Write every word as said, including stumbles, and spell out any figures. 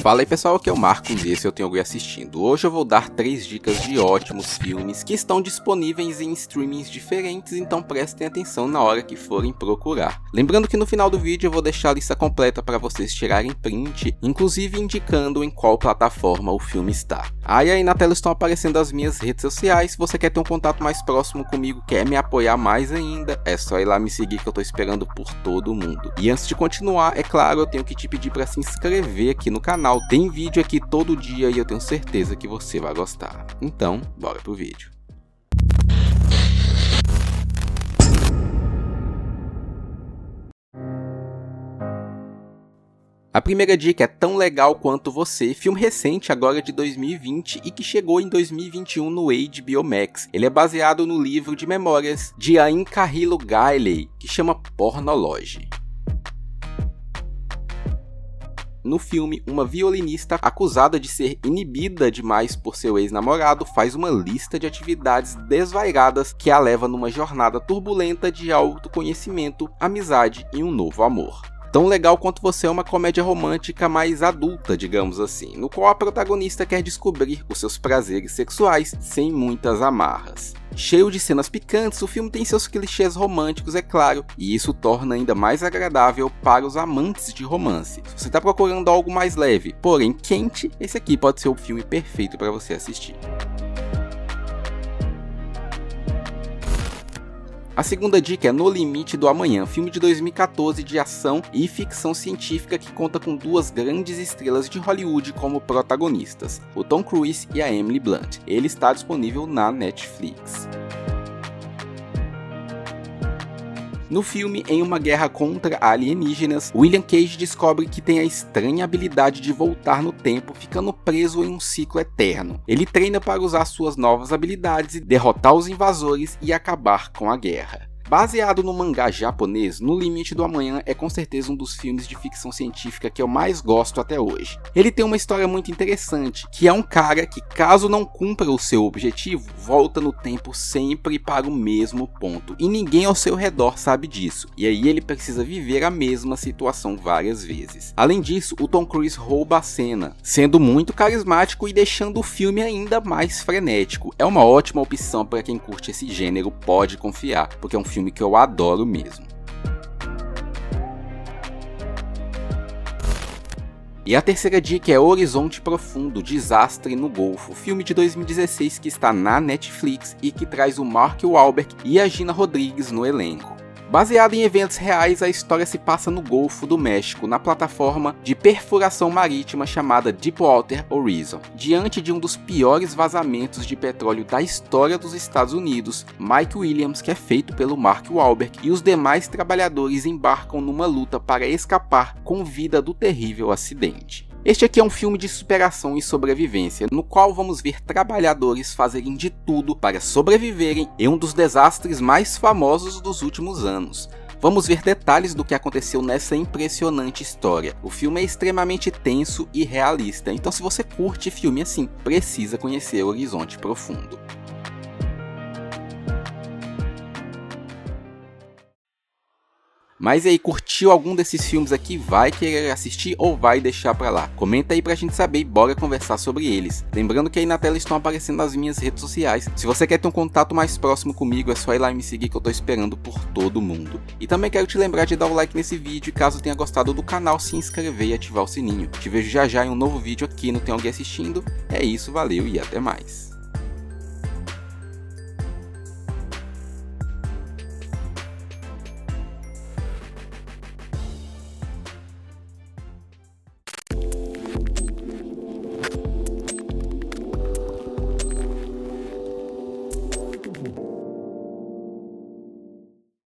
Fala aí pessoal, aqui é o Marcos e esse eu tenho alguém assistindo. Hoje eu vou dar três dicas de ótimos filmes que estão disponíveis em streamings diferentes, então prestem atenção na hora que forem procurar. Lembrando que no final do vídeo eu vou deixar a lista completa para vocês tirarem print, inclusive indicando em qual plataforma o filme está. Ah, e aí na tela estão aparecendo as minhas redes sociais. Se você quer ter um contato mais próximo comigo, quer me apoiar mais ainda, é só ir lá me seguir que eu tô esperando por todo mundo. E antes de continuar, é claro, eu tenho que te pedir para se inscrever aqui no canal. Tem vídeo aqui todo dia e eu tenho certeza que você vai gostar. Então, bora pro vídeo. A primeira dica é Tão Legal Quanto Você, filme recente agora de dois mil e vinte e que chegou em dois mil e vinte e um no H B O Max. Ele é baseado no livro de memórias de Ain Carrillo Gailey, que chama Pornology. No filme, uma violinista acusada de ser inibida demais por seu ex-namorado faz uma lista de atividades desvairadas que a leva numa jornada turbulenta de autoconhecimento, amizade e um novo amor. Tão Legal Quanto Você é uma comédia romântica mais adulta, digamos assim, no qual a protagonista quer descobrir os seus prazeres sexuais sem muitas amarras. Cheio de cenas picantes, o filme tem seus clichês românticos, é claro, e isso torna ainda mais agradável para os amantes de romance. Se você está procurando algo mais leve, porém quente, esse aqui pode ser o filme perfeito para você assistir. A segunda dica é No Limite do Amanhã, filme de dois mil e quatorze de ação e ficção científica que conta com duas grandes estrelas de Hollywood como protagonistas, o Tom Cruise e a Emily Blunt. Ele está disponível na Netflix. No filme, em uma guerra contra alienígenas, William Cage descobre que tem a estranha habilidade de voltar no tempo, ficando preso em um ciclo eterno. Ele treina para usar suas novas habilidades, derrotar os invasores e acabar com a guerra. Baseado no mangá japonês, No Limite do Amanhã é com certeza um dos filmes de ficção científica que eu mais gosto até hoje. Ele tem uma história muito interessante, que é um cara que, caso não cumpra o seu objetivo, volta no tempo sempre para o mesmo ponto, e ninguém ao seu redor sabe disso, e aí ele precisa viver a mesma situação várias vezes. Além disso, o Tom Cruise rouba a cena, sendo muito carismático e deixando o filme ainda mais frenético. É uma ótima opção para quem curte esse gênero, pode confiar, porque é um filme que eu adoro mesmo. E a terceira dica é Horizonte Profundo, Desastre no Golfo, filme de dois mil e dezesseis que está na Netflix e que traz o Mark Wahlberg e a Gina Rodrigues no elenco. Baseado em eventos reais, a história se passa no Golfo do México, na plataforma de perfuração marítima chamada Deepwater Horizon. Diante de um dos piores vazamentos de petróleo da história dos Estados Unidos, Mike Williams, que é feito pelo Mark Wahlberg, e os demais trabalhadores embarcam numa luta para escapar com vida do terrível acidente. Este aqui é um filme de superação e sobrevivência, no qual vamos ver trabalhadores fazerem de tudo para sobreviverem em um dos desastres mais famosos dos últimos anos. Vamos ver detalhes do que aconteceu nessa impressionante história. O filme é extremamente tenso e realista, então se você curte filme assim, precisa conhecer Horizonte Profundo. Mas aí, curtiu algum desses filmes aqui? Vai querer assistir ou vai deixar pra lá? Comenta aí pra gente saber e bora conversar sobre eles. Lembrando que aí na tela estão aparecendo as minhas redes sociais. Se você quer ter um contato mais próximo comigo, é só ir lá e me seguir que eu tô esperando por todo mundo. E também quero te lembrar de dar o like nesse vídeo e caso tenha gostado do canal, se inscrever e ativar o sininho. Te vejo já já em um novo vídeo aqui no Tem Alguém Assistindo. É isso, valeu e até mais.